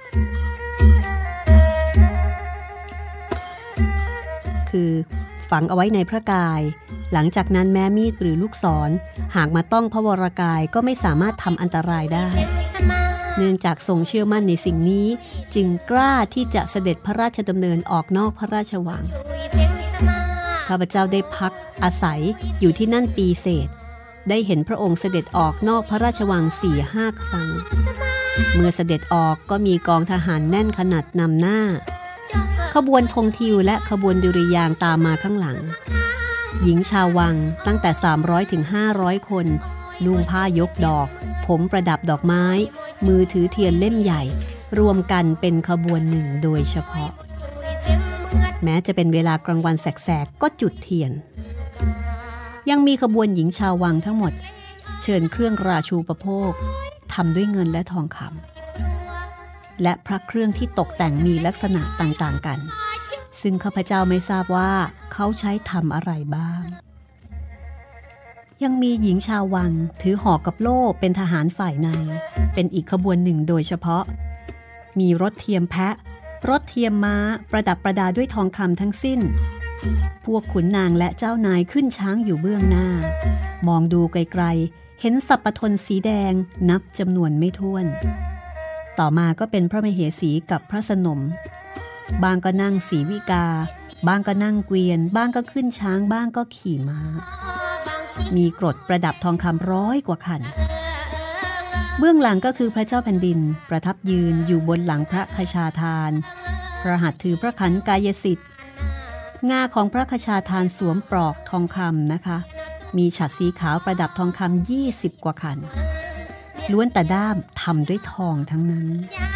คือฝังเอาไว้ในพระกายหลังจากนั้นแม้มีดหรือลูกศรหากมาต้องพระวรกายก็ไม่สามารถทำอันตรายได้เนื่องจากทรงเชื่อมั่นในสิ่งนี้จึงกล้าที่จะเสด็จพระราชดำเนินออกนอกพระราชวังข้าพเจ้าได้พักอาศัยอยู่ที่นั่นปีเศษได้เห็นพระองค์เสด็จออกนอกพระราชวัง สี่ห้า ครั้งเมื่อเสด็จออกก็มีกองทหารแน่นขนาดนำหน้าขบวนธงทิวและขบวนดุริยางค์ตามมาข้างหลังหญิงชาววังตั้งแต่ สามร้อยถึงห้าร้อย คนนุ่งผ้ายกดอกผมประดับดอกไม้มือถือเทียนเล่มใหญ่รวมกันเป็นขบวนหนึ่งโดยเฉพาะแม้จะเป็นเวลากลางวันแสกๆก็จุดเทียนยังมีขบวนหญิงชาววังทั้งหมดเชิญเครื่องราชูปโภคทำด้วยเงินและทองคำและพระเครื่องที่ตกแต่งมีลักษณะต่างๆกันซึ่งข้าพเจ้าไม่ทราบว่าเขาใช้ทำอะไรบ้างยังมีหญิงชาววังถือหอกกับโล่เป็นทหารฝ่ายในเป็นอีกขบวนหนึ่งโดยเฉพาะมีรถเทียมแพะรถเทียมม้าประดับประดาด้วยทองคำทั้งสิ้นพวกขุนนางและเจ้านายขึ้นช้างอยู่เบื้องหน้ามองดูไกลๆเห็นสัปปทนสีแดงนับจำนวนไม่ถ้วนต่อมาก็เป็นพระมเหสีกับพระสนมบางก็นั่งสีวิกาบางก็นั่งเกวียนบ้างก็ขึ้นช้างบ้างก็ขี่ม้ามีกรดประดับทองคำร้อยกว่าคันเบื้องหลังก็คือพระเจ้าแผ่นดินประทับยืนอยู่บนหลังพระคชาทานพระหัตถ์ถือพระขันกายสิทธิ์งาของพระคชาทานสวมปลอกทองคำนะคะมีฉัตรสีขาวประดับทองคำยี่สิบกว่าคันล้วนแต่ด้ามทำด้วยทองทั้งนั้น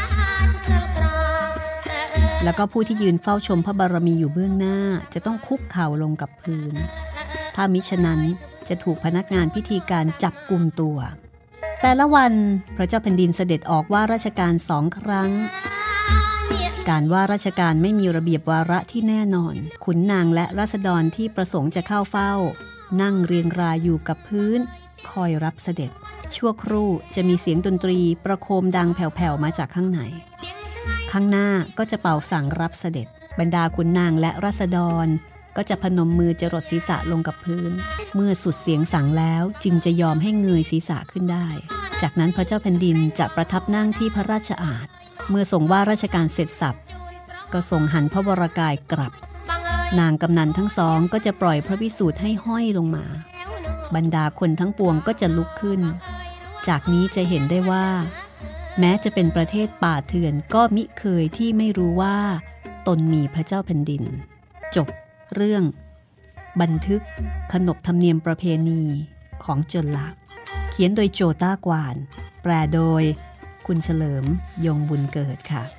แล้วก็ผู้ที่ยืนเฝ้าชมพระบารมีอยู่เบื้องหน้าจะต้องคุกเข่าลงกับพื้นถ้ามิฉะนั้นจะถูกพนักงานพิธีการจับกุมตัวแต่ละวันพระเจ้าแผ่นดินเสด็จออกว่าราชการสองครั้งการว่าราชการไม่มีระเบียบวาระที่แน่นอนขุนนางและราษฎรที่ประสงค์จะเข้าเฝ้านั่งเรียงรายอยู่กับพื้นคอยรับเสด็จชั่วครู่จะมีเสียงดนตรีประโคมดังแผ่วๆมาจากข้างในข้างหน้าก็จะเป่าสั่งรับเสด็จบรรดาขุนนางและราษฎรก็จะพนมมือจรดศีรษะลงกับพื้นเมื่อสุดเสียงสั่งแล้วจึงจะยอมให้เงยศีรษะขึ้นได้จากนั้นพระเจ้าแผ่นดินจะประทับนั่งที่พระราชอาสน์เมื่อทรงว่าราชการเสร็จสับก็ทรงหันพระวรกายกลับนางกำนันทั้งสองก็จะปล่อยพระวิสูทให้ห้อยลงมาบรรดาคนทั้งปวงก็จะลุกขึ้นจากนี้จะเห็นได้ว่าแม้จะเป็นประเทศป่าเถื่อนก็มิเคยที่ไม่รู้ว่าตนมีพระเจ้าแผ่นดินจบเรื่องบันทึกขนบธรรมเนียมประเพณีของจนละเขียนโดยโจต้ากวานแปลโดยคุณเฉลิมยงบุญเกิดค่ะ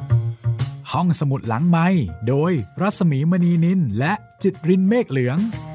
ห้องสมุดหลังไมค์โดยรัศมีมณีนินและจิตรินเมฆเหลือง